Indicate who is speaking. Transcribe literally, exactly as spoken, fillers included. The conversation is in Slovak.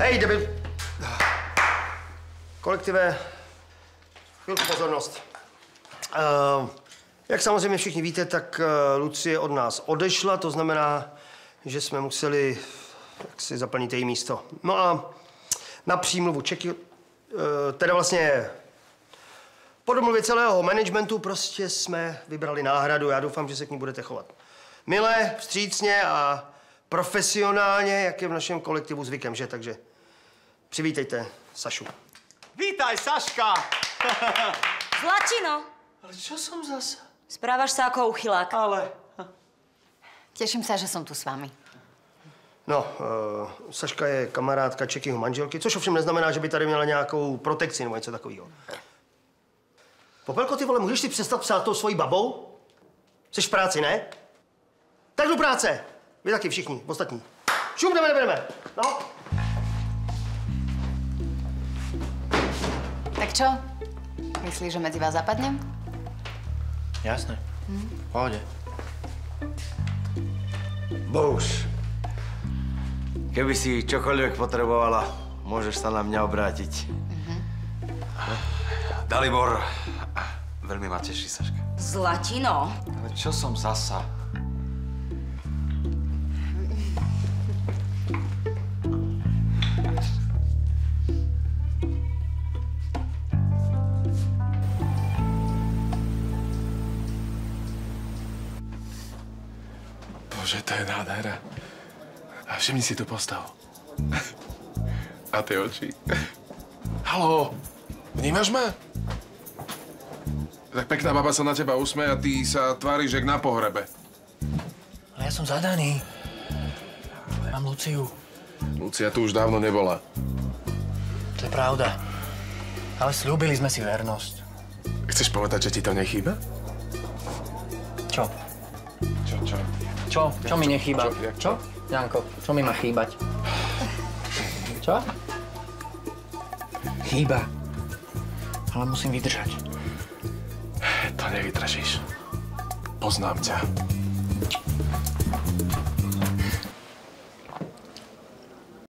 Speaker 1: Hej, debil. Kolektive, chvilku pozornost. Uh, jak samozřejmě všichni víte, tak uh, Lucie od nás odešla, to znamená, že jsme museli si zaplnit její místo. No a na přímluvu Čeky, uh, teda vlastně po domluvě celého managementu prostě jsme vybrali náhradu. Já doufám, že se k ní budete chovat milé, vstřícně a profesionálně, jak je v našem kolektivu zvykem, že? Takže přivítejte Sašu.
Speaker 2: Vítaj, Saška!
Speaker 3: Zlatino!
Speaker 2: Ale čo som zase?
Speaker 3: Správaš sa ako uchylák.
Speaker 2: Ale...
Speaker 4: Teším sa, že som tu s vami.
Speaker 1: No, uh, Saška je kamarádka Čekyho manželky, což ovšem neznamená, že by tady měla nějakou protekci nebo něco takového. Popelko, ty vole, můžeš si přestat psát tou svojí babou? Jsi v práci, ne? Tak do práce! Vy taky všichni, ostatní. Šup, jdeme, jdeme, no.
Speaker 4: Tak čo? Myslíš, že medzi vás zapadnem?
Speaker 2: Jasné. Hm? V pohode.
Speaker 5: Bous, keby si čokoľvek potrebovala, môžeš sa na mňa obrátiť.
Speaker 4: Mhm.
Speaker 5: Dalibor, veľmi ma teší, Saška.
Speaker 3: Zlatino!
Speaker 5: Ale čo som zasa?
Speaker 6: Bože, to je nádhera. A všimni si tú postavu. A tie oči. Haló, vnímaš ma? Tak pekná baba sa na teba usmeje a ty sa tváriš, jak na pohrebe.
Speaker 2: Ale ja som zadaný. Mám Luciu.
Speaker 6: Lucia tu už dávno nebola.
Speaker 2: To je pravda. Ale slúbili sme si vernosť.
Speaker 6: Chceš povedať, že ti to nechýba?
Speaker 2: Čo?
Speaker 6: Čo, čo?
Speaker 2: Čo? Čo mi nechýba?
Speaker 6: Čo? Jak
Speaker 2: Čo? Janko, čo mi má chýbať? Čo? Chýba. Ale musím vydržať.
Speaker 6: To nevydržíš. Poznám ťa.